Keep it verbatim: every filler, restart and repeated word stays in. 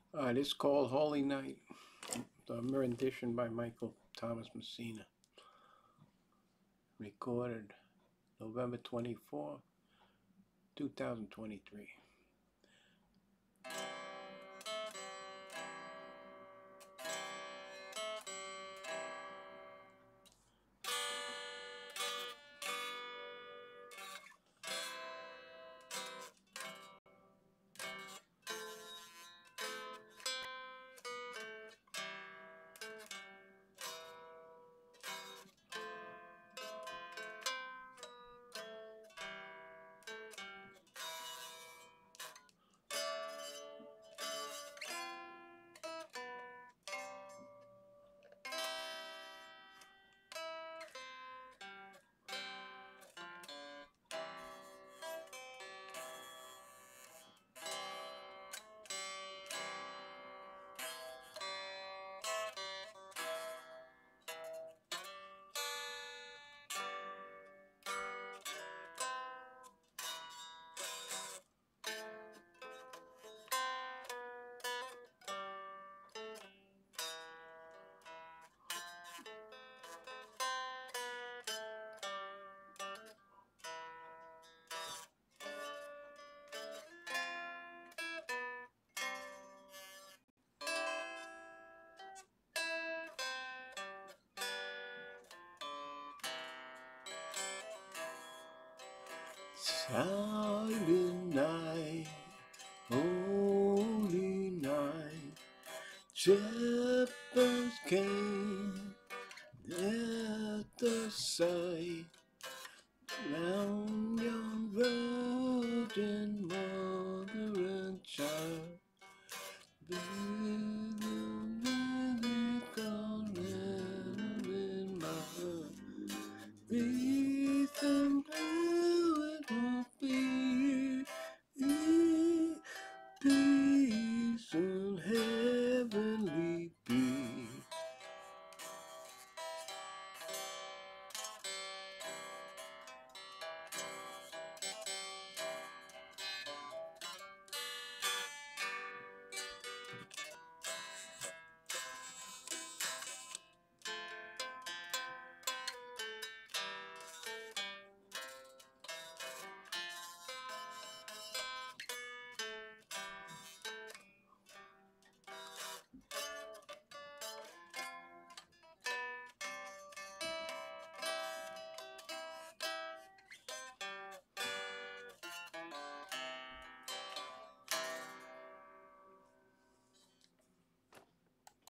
Uh, it is called Holy Night, the rendition by Michael Thomas Messina, recorded November twenty-fourth, two thousand twenty-three. Silent night, holy night, shepherds came at the sight, round young virgin mother and child,